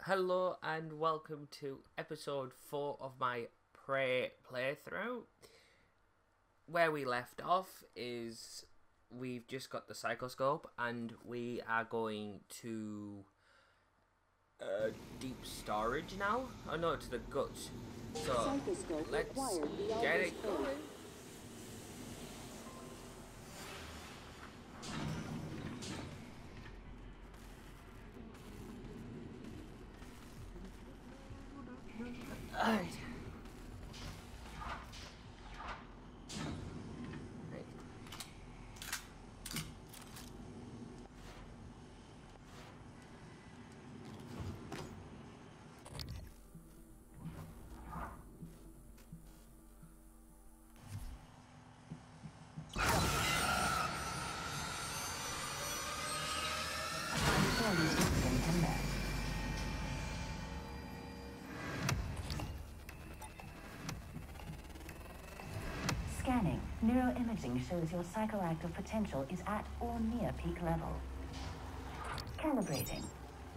Hello and welcome to episode 4 of my Prey playthrough. Where we left off is we've just got the Psychoscope and we are going to deep storage now. Oh no, to the guts. So let's get it going. Alright. Scanning. Neuroimaging shows your psychoactive potential is at or near peak level. Calibrating.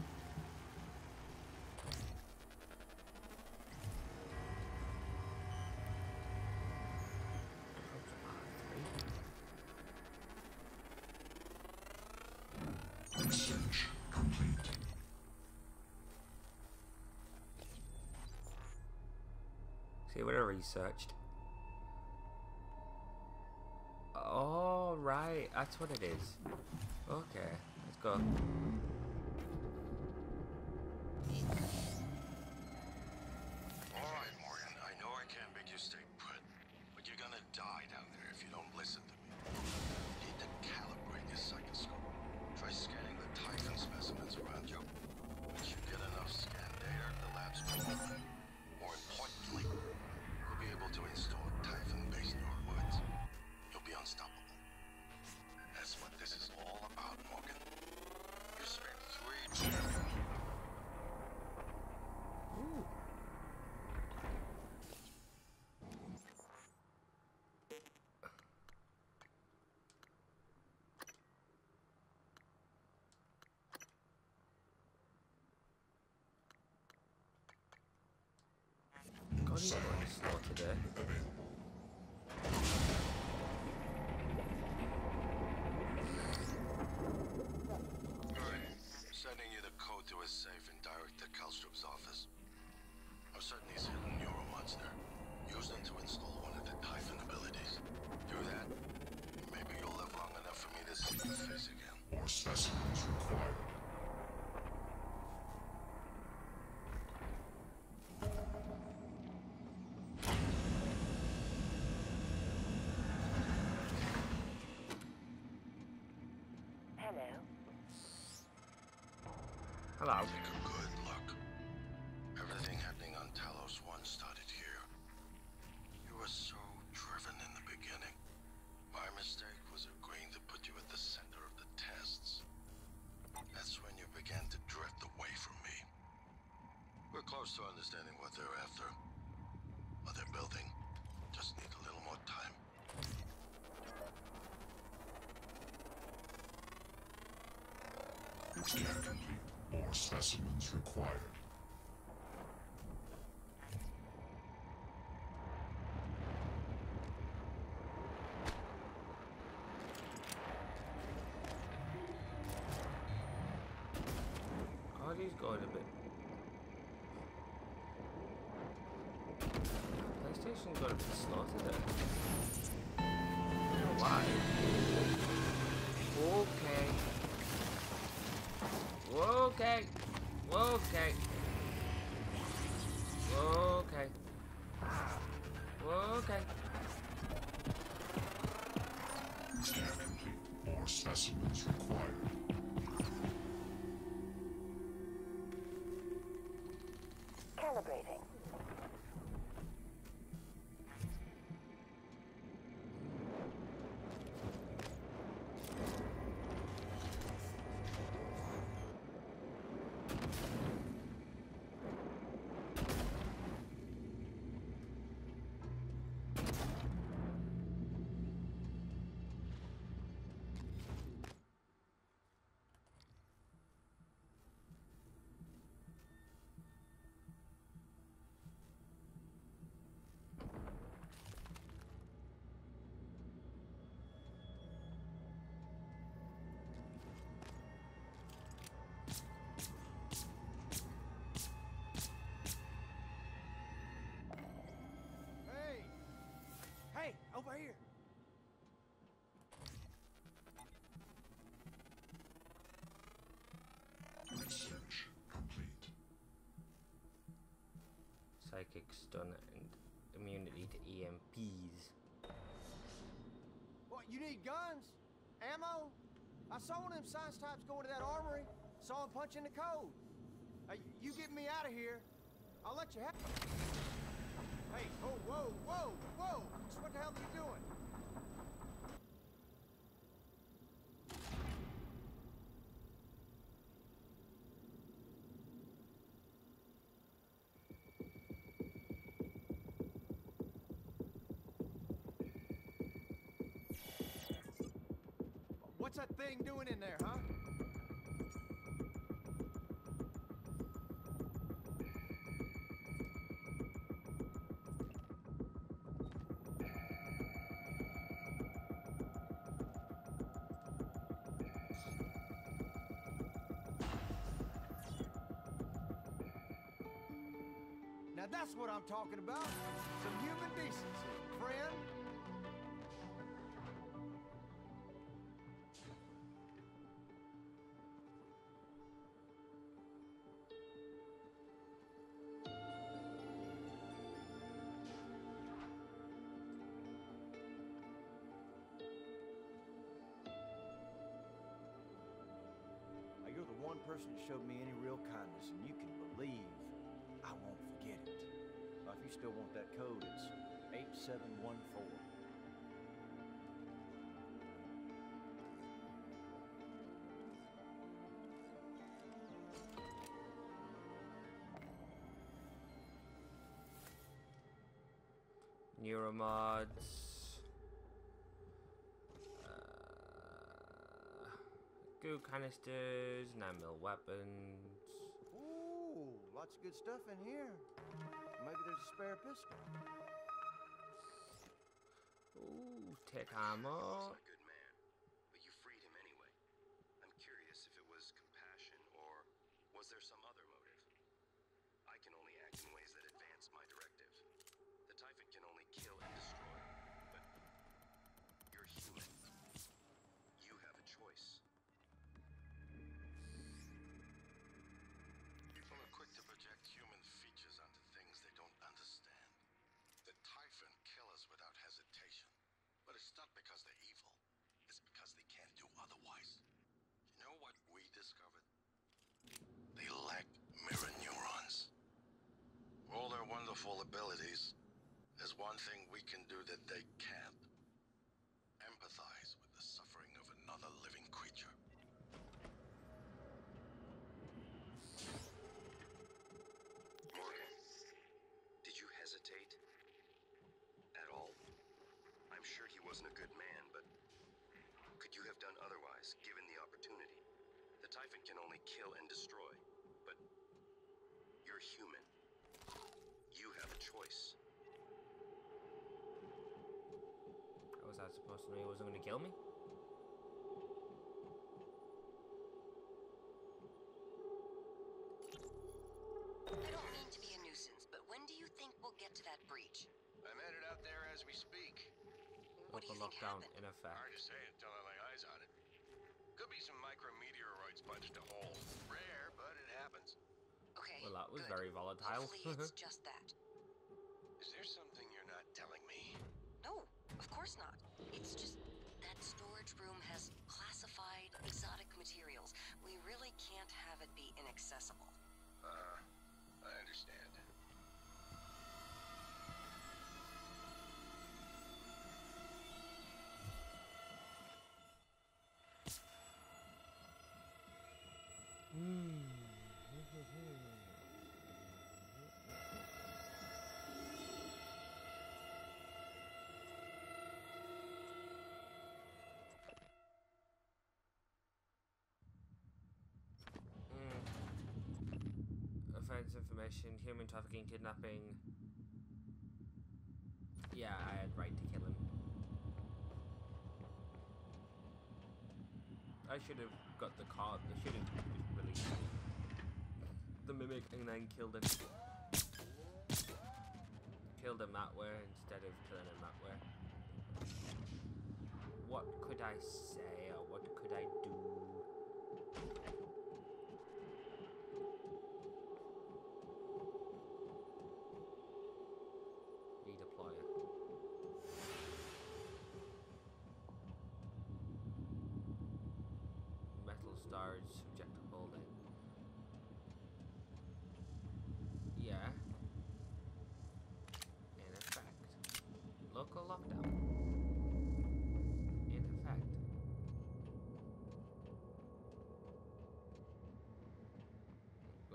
Research complete. See what I researched. Oh, right, that's what it is. Okay, let's go. Alright, Morgan, I know I can't make you stay put, but you're gonna die down there if you don't listen to me. You need to calibrate your psychoscope. Try scanning the Typhon specimens around you. Once you get enough scan data, the labs will open. More importantly, you'll be able to install Typhon-based neuroids. You'll be unstoppable. That's what this is all about, Morgan. You spent 3 Ooh. God, he's going slow today. Sending you the code to his safe and direct to Kalstrup's office. I'm certain he's hidden neuromods there. Use them to install one of the Typhon abilities. Do that, maybe you'll live long enough for me to see your face again. More specimens required. Hello. Hello. Take a good look. Everything happening on Talos 1 started here. You were so driven in the beginning. My mistake was agreeing to put you at the center of the tests. That's when you began to drift away from me. We're close to understanding what they're after. What they're building. Just need a little more time. Scan complete. More specimens required. God, he's going a bit. PlayStation's got a bit slow today. I don't know why. Okay. Okay. Okay. Okay. Okay. Scan complete. More specimens required. Calibrating. psychic stun and immunity to EMPs. What, you need guns? Ammo? I saw one of them science types go into that armory. Saw him punching the code. You get me out of here, I'll let you have... Hey, oh, whoa, whoa, whoa! What the hell are you doing? What's that thing doing in there, huh? Now that's what I'm talking about. Some human decency, friend. Now, you're the one person that showed me any real kindness, and you can believe I won't forget it. Now, if you still want that code, it's 8714. Neuromods. Goo canisters, 9mm weapons. Ooh, lots of good stuff in here. Maybe there's a spare pistol. Ooh, take He ammo. wasn't a good man, but you freed him anyway. I'm curious if it was compassion or was there some other motive? I can only act in ways that advance my directive. The Typhon can only kill and destroy, but you're human. You have a choice. People are quick to project human features onto things they don't understand. The Typhon kill us without hesitation. But it's not because they're evil. It's because they can't do otherwise. You know what we discovered? They lack mirror neurons. For all their wonderful abilities, there's one thing we can do that they can't. Empathize with the suffering of another living creature. Morgan, did you hesitate? At all? I'm sure he wasn't a good man, but could you have done otherwise, given the opportunity? The Typhon can only kill and destroy, but you're human. You have a choice. How was that supposed to know he wasn't going to kill me? I don't mean to be a nuisance, but when do you think we'll get to that breach? I'm headed out there as we speak. What do you Local think lockdown happened? in effect. Hard to say until I lay eyes on it. Could be some micrometeoroids punched a hole. Rare, but it happens. Okay, Well, that was good. very volatile. Hopefully it's just that. Is there something you're not telling me? No, of course not. It's just that storage room has classified exotic materials. We really can't have it be inaccessible. I understand. Offense information, human trafficking, kidnapping. Yeah, I had right to kill him. I should have got the card. I should have released the mimic and then killed him. Killed him that way instead of killing him that way. What could I say or what could I do?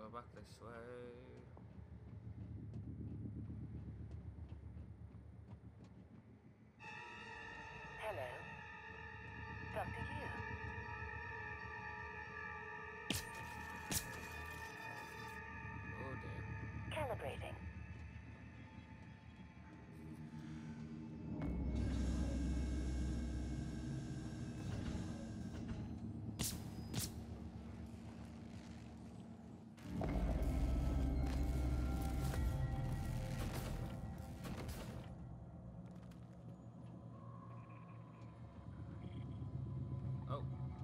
go back this way. Hello. Dr. Yu. Oh dear. Calibrating. Oh.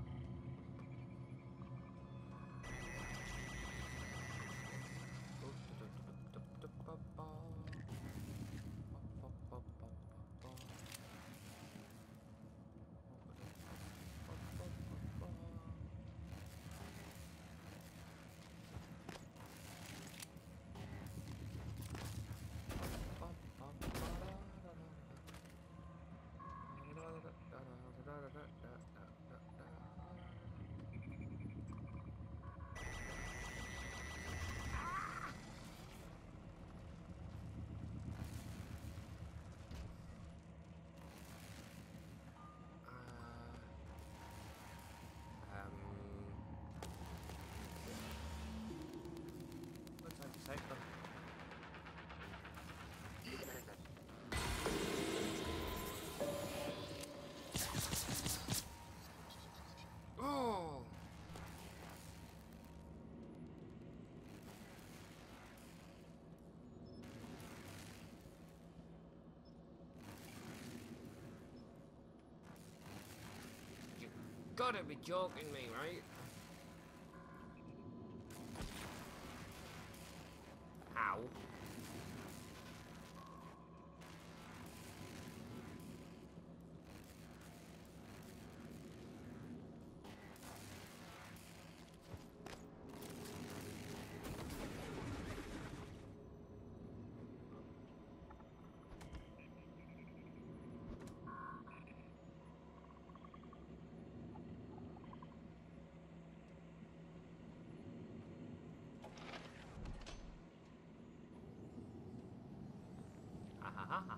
Looks like a cycle. Oh! You gotta be joking me, right? Ow. Ha ha ha ha.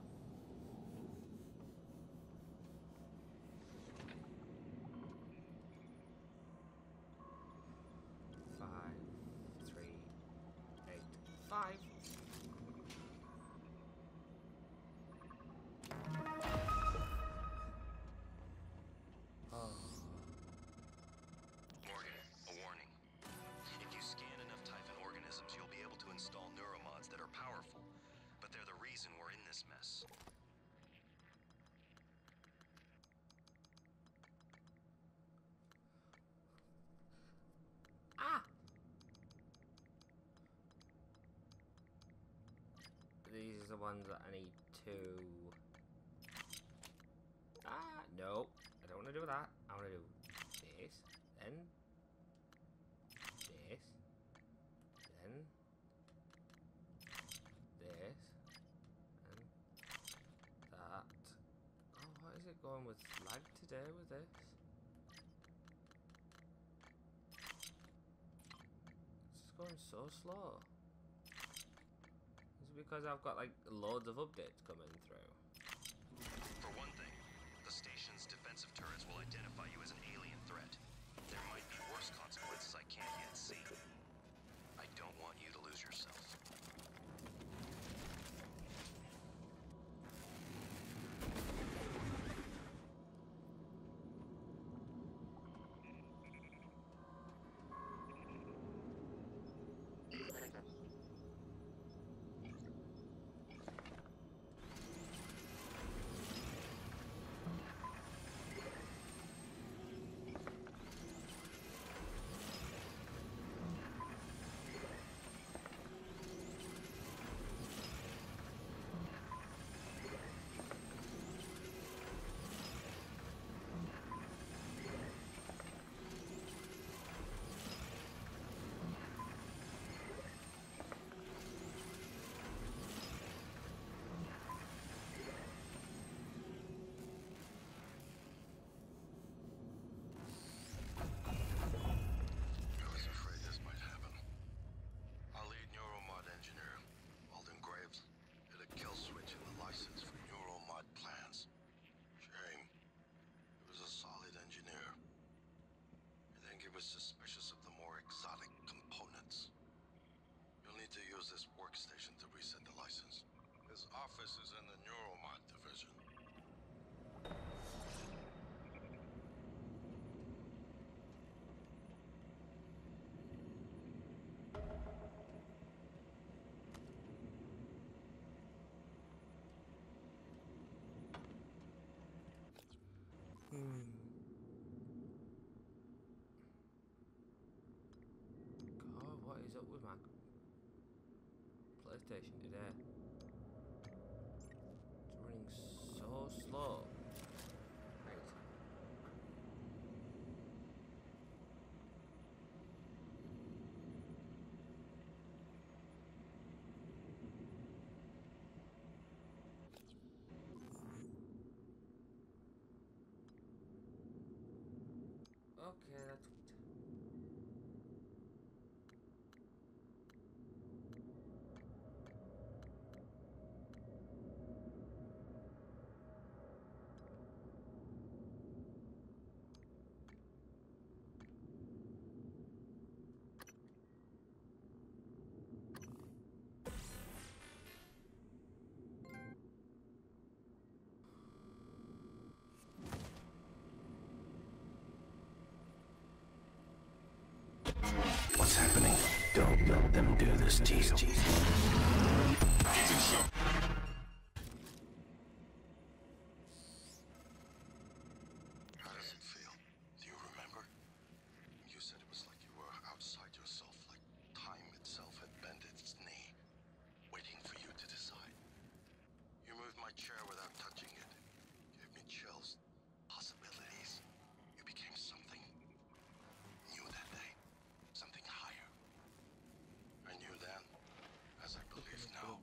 5, 3, 8, 5. Oh. Morgan, a warning. If you scan enough Typhon organisms, you'll be able to install neuromods that are powerful. But they're the reason we're in this mess. Ah! These are the ones that I need to... Ah, no. I don't want to do that. I want to do this, then this, then this, and that. Oh, what is it going with lag today with this? It's just going so slow. Is it because I've got like loads of updates coming through? For one thing, the station's defensive turrets will identify you as an alien threat. There might be worse consequences I can't yet see. I don't want you to lose yourself. suspicious of the more exotic components. You'll need to use this workstation to reset the license. His office is in the Neuromod division. God, what is up with my PlayStation today? It's running so slow. Right. Okay, that's good. What's happening? Don't let them do this to you. How does it feel? Do you remember? You said it was like you were outside yourself, like time itself had bent its knee, waiting for you to decide. You moved my chair without touching it. Gave me chills. Possibilities. You became something new that day. Something higher. I knew then, as I believe now.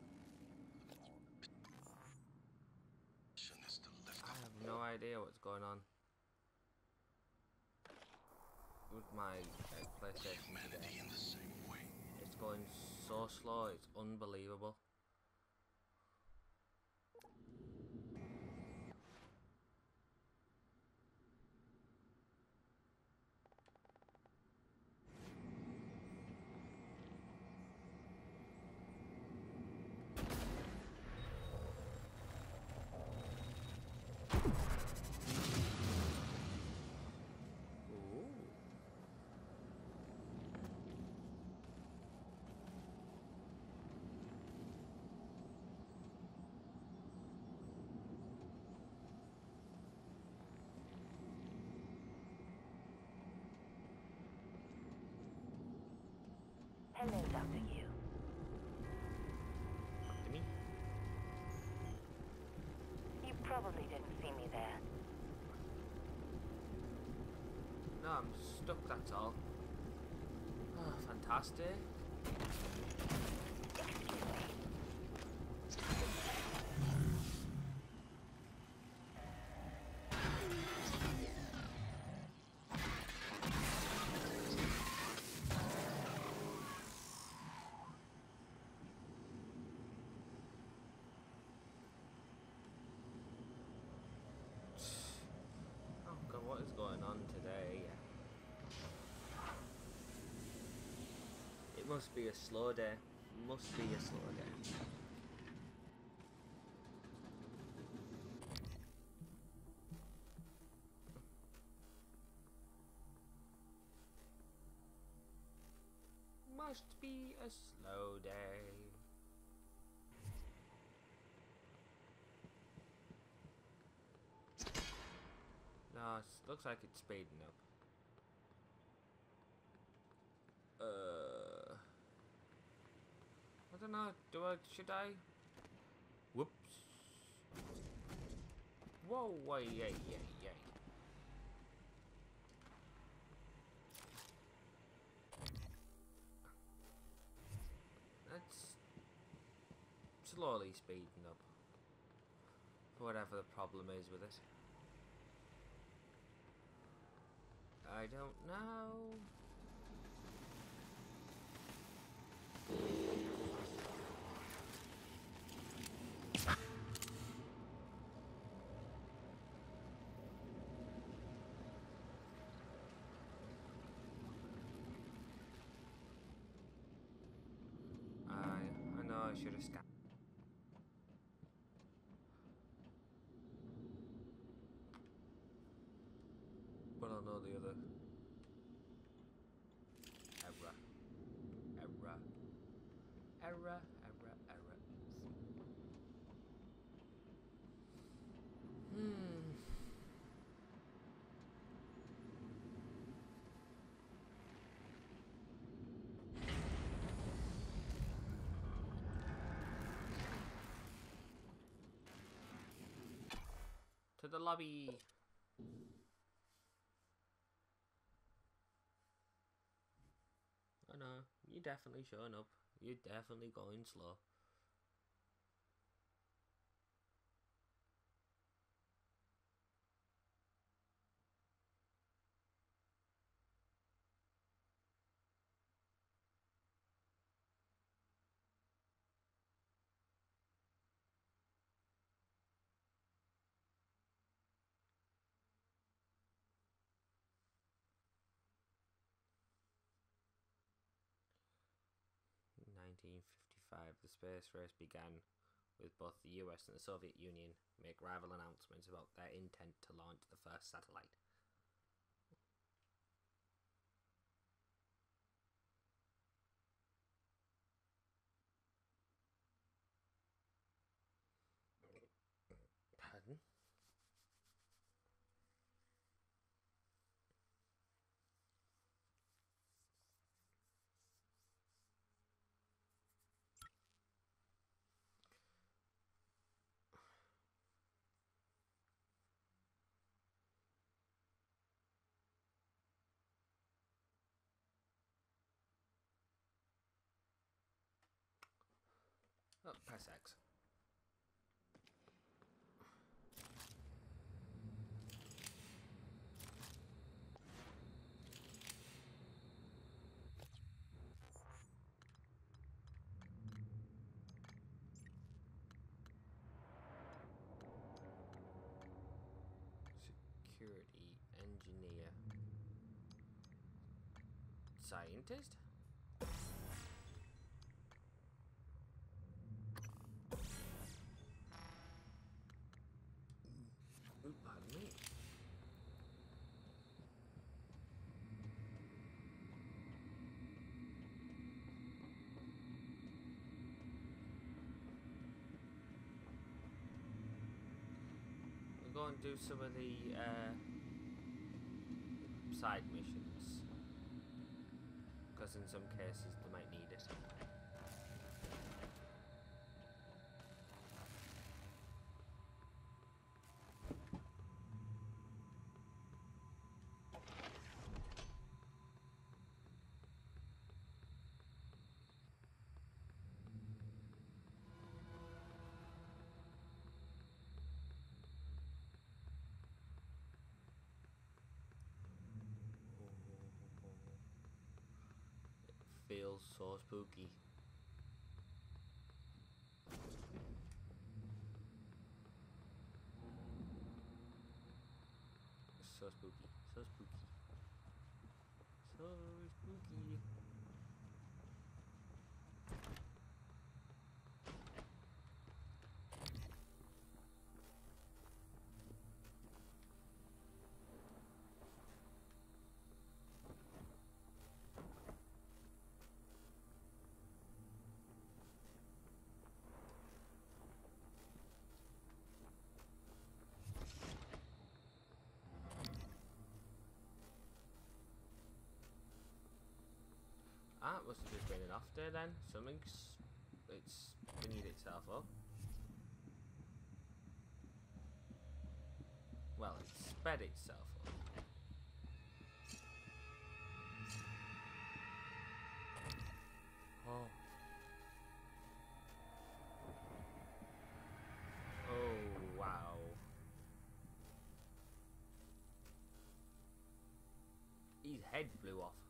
Mission is to lift I up. have no idea what's going on with my PlayStation Humanity today. in the same way. It's going so slow, it's unbelievable. Ooh. Hello, Dr. Yu. To me? You probably didn't see me there. No, I'm stuck, that's all. Oh, fantastic. Oh god, what is going on today? It must be a slow day. Must be a slow day. Must be a slow day. No, it looks like it's speeding up. I don't know. Should I? Whoops. Whoa, wait, yay. That's slowly speeding up. Whatever the problem is with it. I don't know. should have scanned. But I'll know the other. Error. Error. Error. Error. Error. To the lobby. I know, you're definitely showing up. You're definitely going slow. In 1955, the space race began with both the US and the Soviet Union make rival announcements about their intent to launch the first satellite. Pardon? Oh, press X. Security engineer. Scientist? Ooh, pardon me. We'll go and do some of the side missions, because in some cases they might need it. Feels so spooky. So spooky. So spooky. So spooky. Ah, it must have just been an off day then. It's cleaned itself up. Well, it sped itself up. Oh. Oh, wow. His head blew off.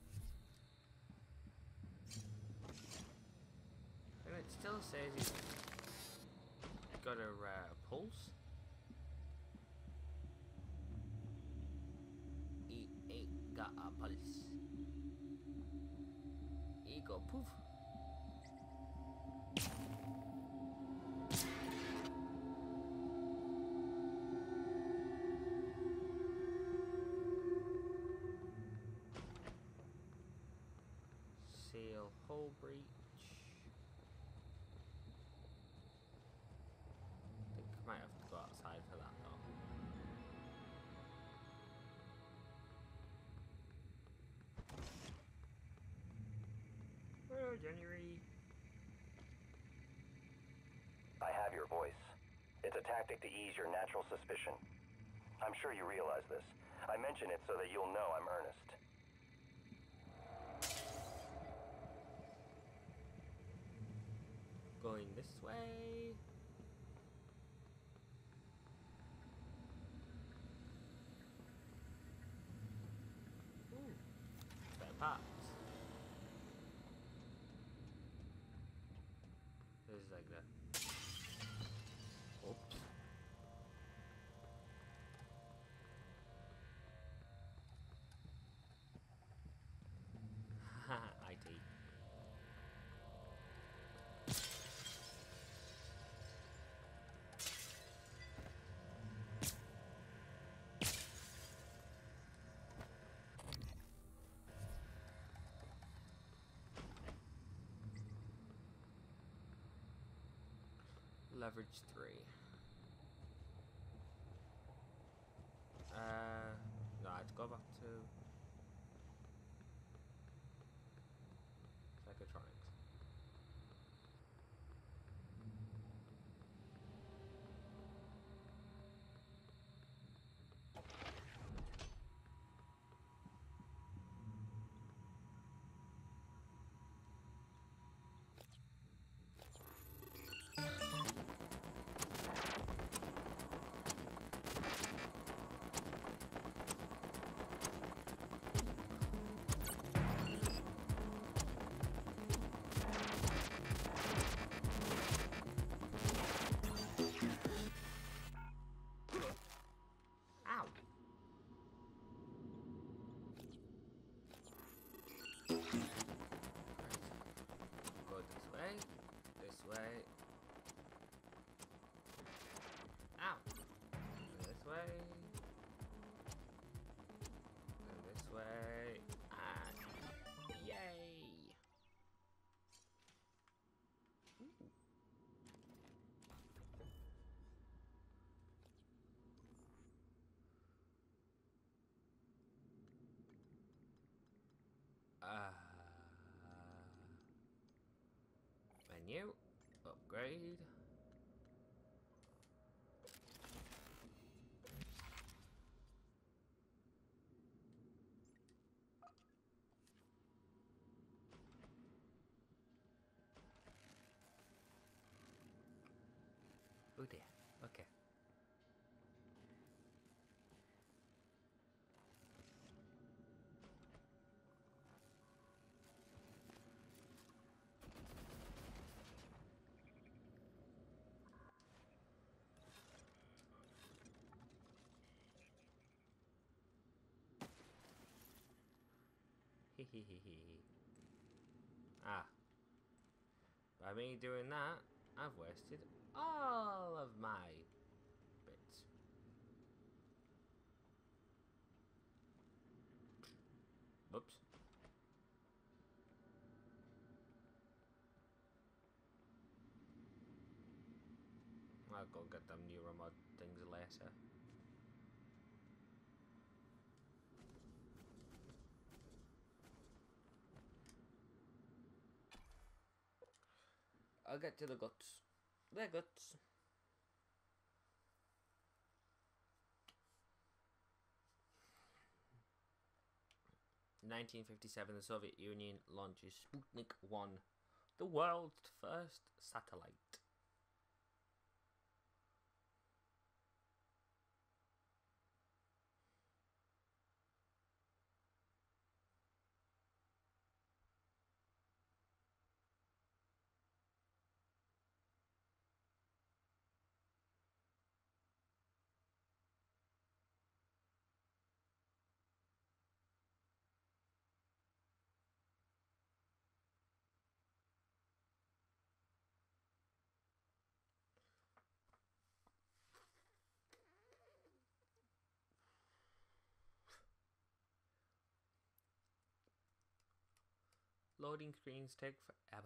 And it still says he's got a pulse. He ain't got a pulse. He go poof. Seal hull breach. I think I might have to go outside for that though. Oh, January. I have your voice. It's a tactic to ease your natural suspicion. I'm sure you realize this. I mention it so that you'll know I'm earnest. Going this way. Ooh, spare parts. This is like that. Oops. Haha, IT. Leverage 3. No, I have to go back to Psychotronics. Ow! Go this way. This way. Ow! This way. And this way. And yay! Ooh. Menu, upgrade. Oh dear, okay. Ah. By me doing that, I've wasted all of my bits. Oops. I'll go get them neuromod things later. I'll get to the guts. They're guts. In 1957, the Soviet Union launches Sputnik 1, the world's first satellite. Loading screens take forever.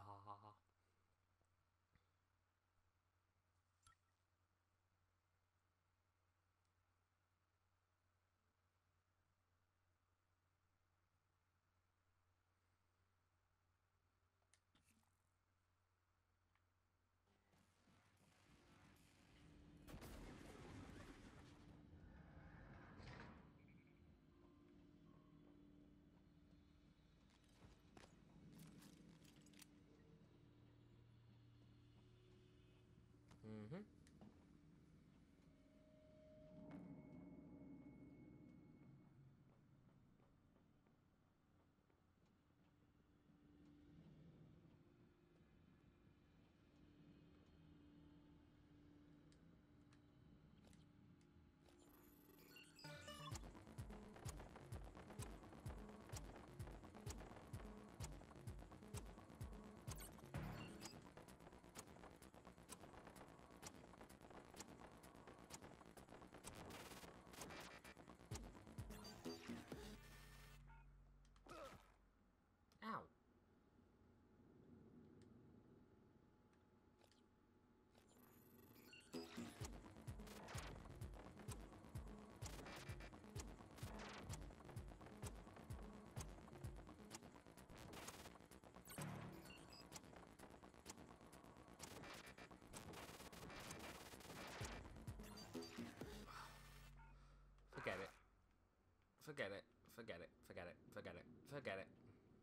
Mm-hmm. Ow. Forget it. Forget it. Forget it. Forget it. Forget it. Forget it.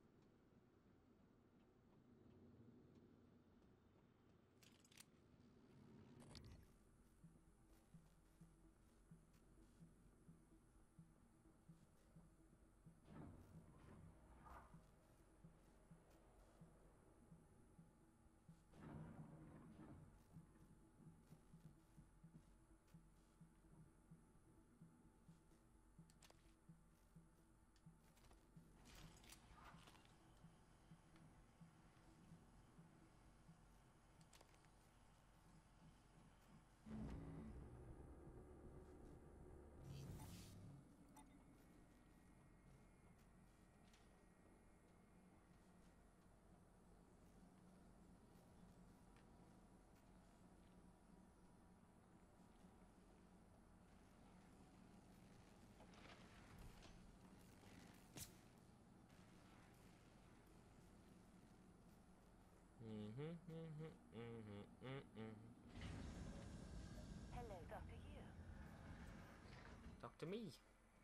Hello, Dr. Yu. Talk to me.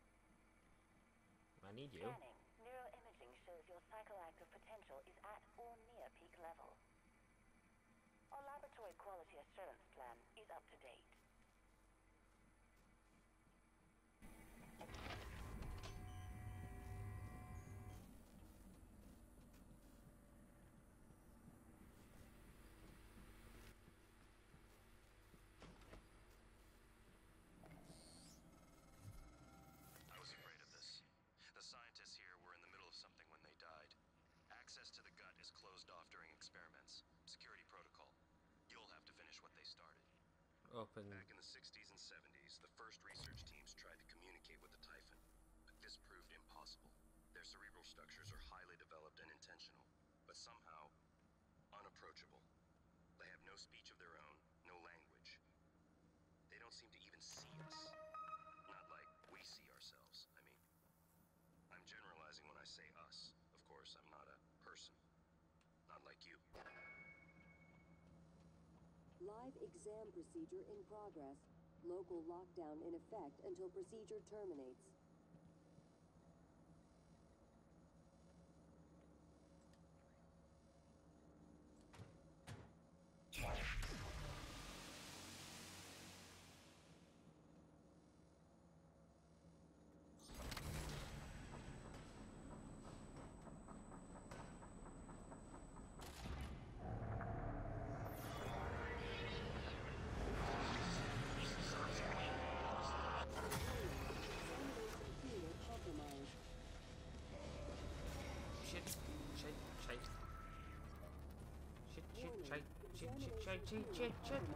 I need you. Scanning. Neuroimaging shows your psychoactive potential is at or near peak level. Our laboratory quality assurance plan is up to date. I was afraid of this. The scientists here were in the middle of something when they died. Access to the gut is closed off during experiments. Security protocol. You'll have to finish what they started. Open. Back in the 60s and 70s, the first research teams tried to communicate with the Typhon, but this proved impossible. Their cerebral structures are highly developed and intentional, but somehow unapproachable. They have no speech of their own, no language. They don't seem to even see us. Not like we see ourselves, I mean. I'm generalizing when I say us. Of course, I'm not a person. Not like you. Live exam procedure in progress. Local lockdown in effect until procedure terminates. Shit.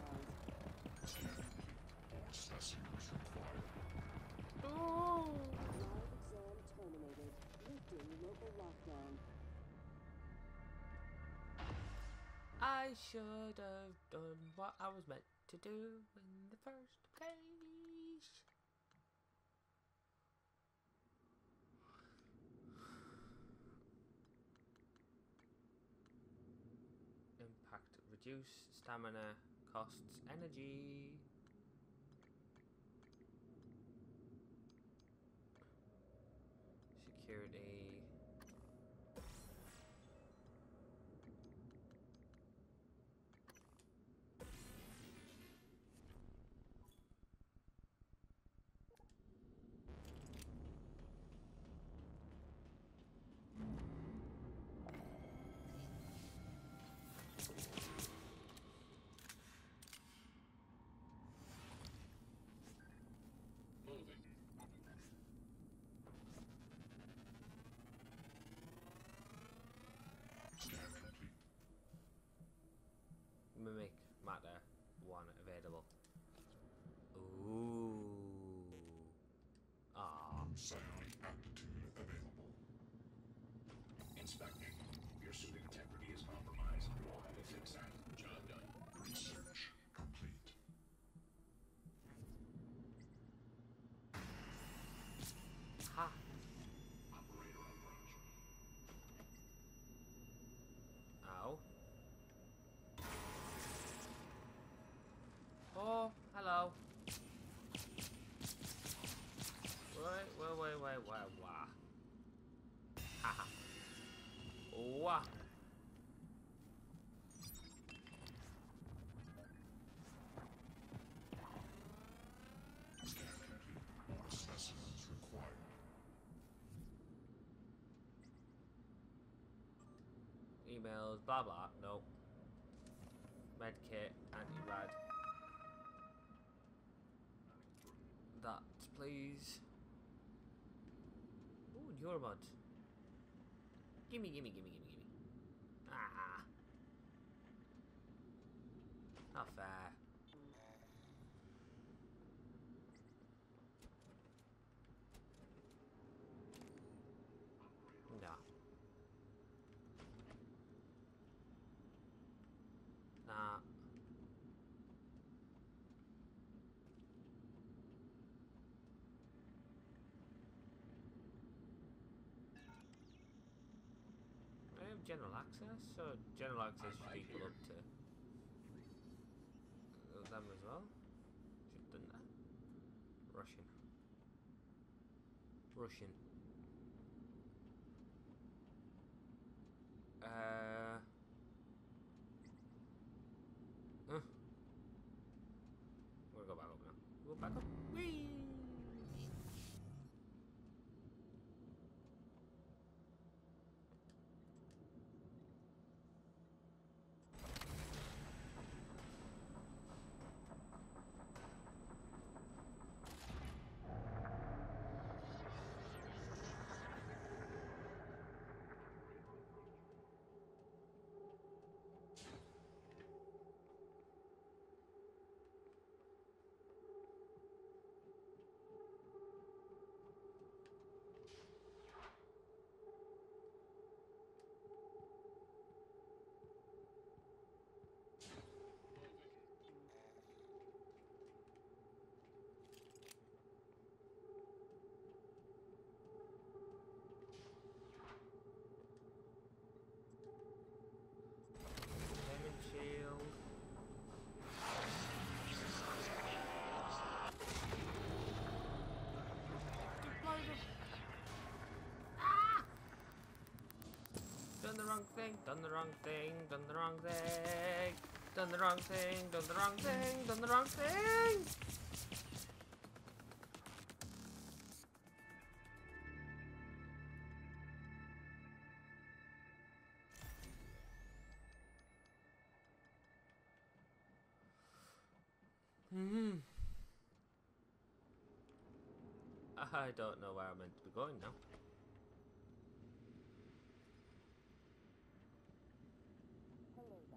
Oh. Live exam terminated. Lifting local lockdown. I should have done what I was meant to do in the first place. Impact, reduce stamina, costs energy. Security. Mimic matter 1 available. Ooh. Ah. Psionic aptitude available. Inspecting. Your suit integrity is compromised. We'll have to fix that. Job done. Research complete. Ha. Operator approach. Ow. Oh, hello. Wait. Haha. Wah. Scan complete. More specimens required. Emails, blah blah. Nope. Medkit, anti-rad. That, please. Ooh, Neuromod. Gimme. Ah. Not fair. No. Nah. I have general access, so general access should equal up to them as well. Should have done that. Russian. We'll go back up now. Go back up. Whee! Diamond shield. Done the wrong thing, done the wrong thing, done the wrong thing, done the wrong thing, done the wrong thing, done the wrong thing! I don't know where I'm meant to be going now. Hello there.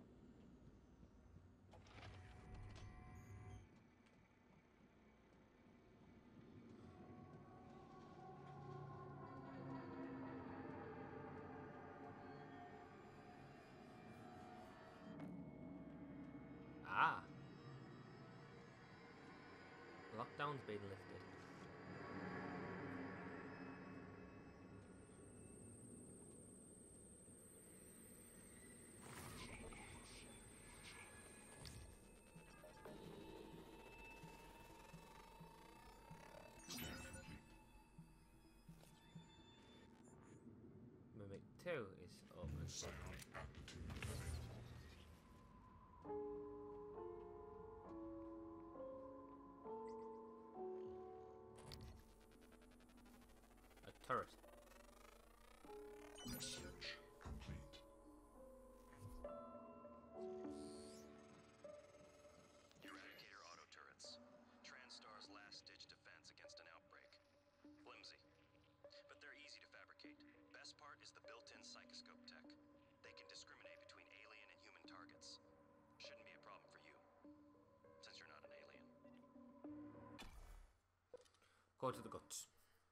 lockdown's been lifted. Mimic 2 is open. A turret. Research complete. Eradicator auto turrets. TranStar's last-ditch defense against an outbreak. Flimsy, but they're easy to fabricate. Best part is the built-in psychoscope tech. They can discriminate between alien and human targets. Shouldn't be a problem for you, since you're not an alien. Go to the guts.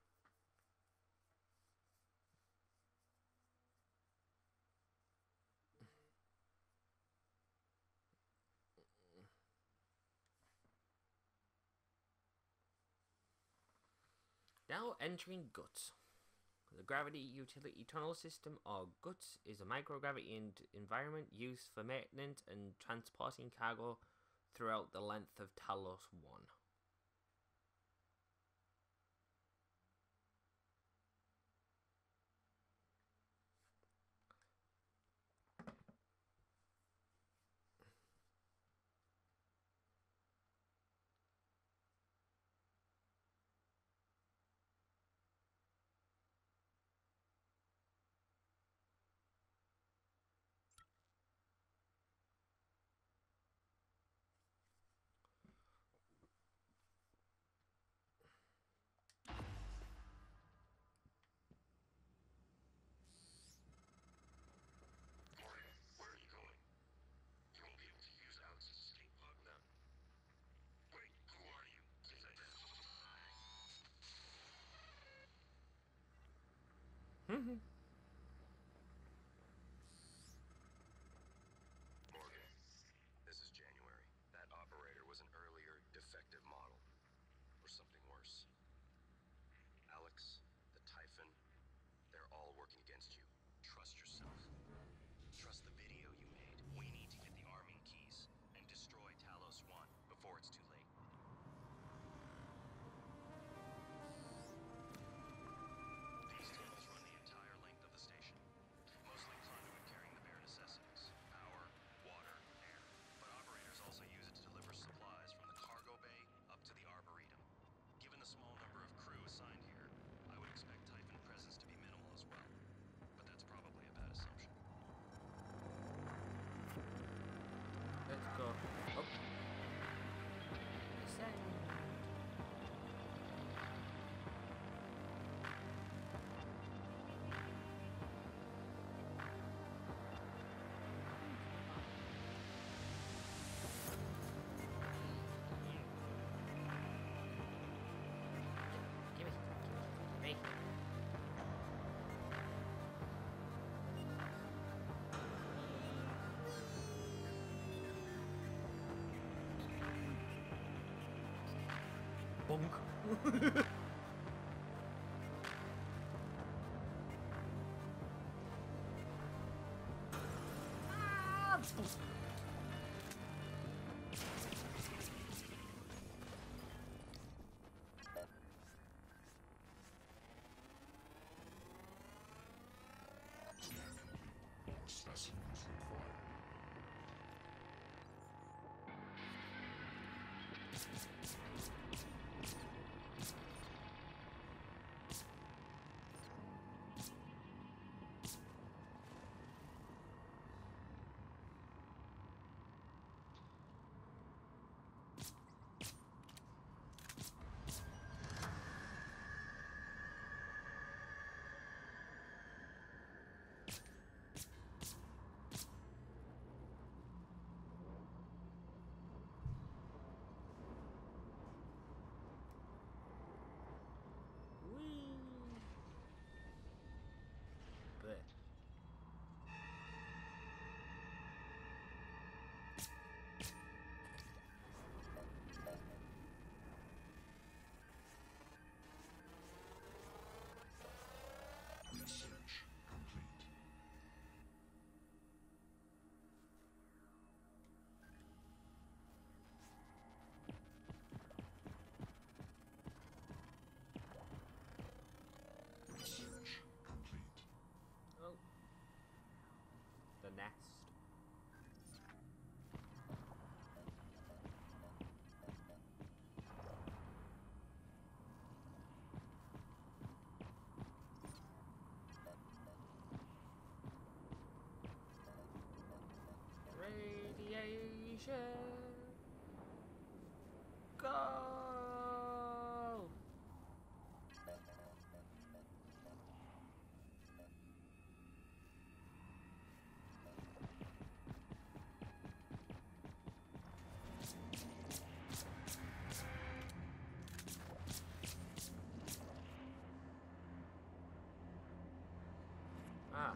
Now entering Guts. The Gravity Utility Tunnel System, or GUTS, is a microgravity environment used for maintenance and transporting cargo throughout the length of Talos 1. Morgan, where are you going? You won't be able to use Alex's escape pod without... Wait, who are you? Please identify. Morgan, this is January. That operator was an earlier defective model. Or something worse. Alex, the Typhon, they're all working against you. Trust yourself. Trust the video you made. We need to get the arming keys and destroy Talos 1 before it's too late. These tunnels run the entire length of the station. Mostly conduit carrying the bare necessities. Power, water, air. But operators also use it to deliver supplies from the cargo bay up to the Arboretum. Given the small number of crew assigned here, I would expect Typhon presence to be minimal as well. But that's probably a bad assumption. Let's go up. Descend. Gimme. Me. Bonk. Scan complete. All specimens required. nest. Radiation. Go! Ah.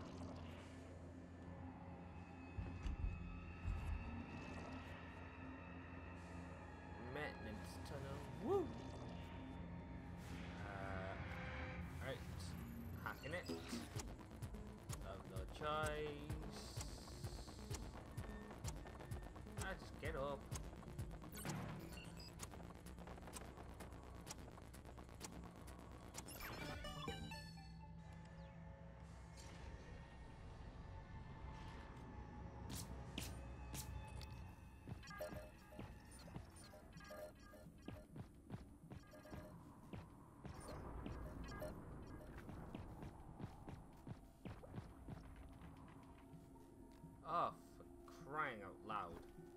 Maintenance tunnel. Woo! Right. Hacking it. I've no choice. Just get up. Oh, for crying out loud.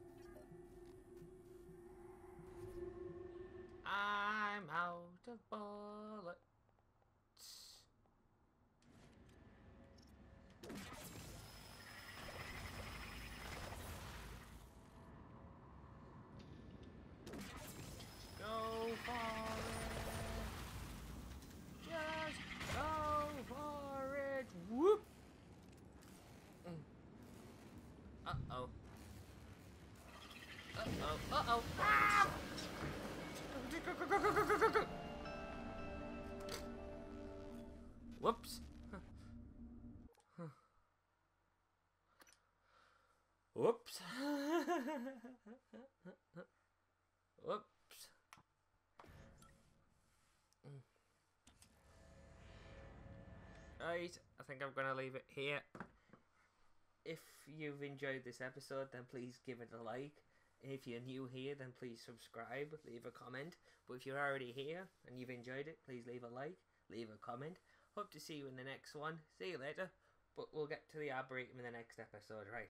I'm out of bullets. Go for it. Just go for it. Whoop. Uh-oh. Uh-oh. Uh-oh. Ah! Whoops. Whoops. Whoops. Right, I think I'm gonna leave it here. If you've enjoyed this episode, then please give it a like. If you're new here, then please subscribe, leave a comment. But if you're already here and you've enjoyed it, please leave a like, leave a comment. Hope to see you in the next one. See you later. But we'll get to the Arboretum in the next episode, right?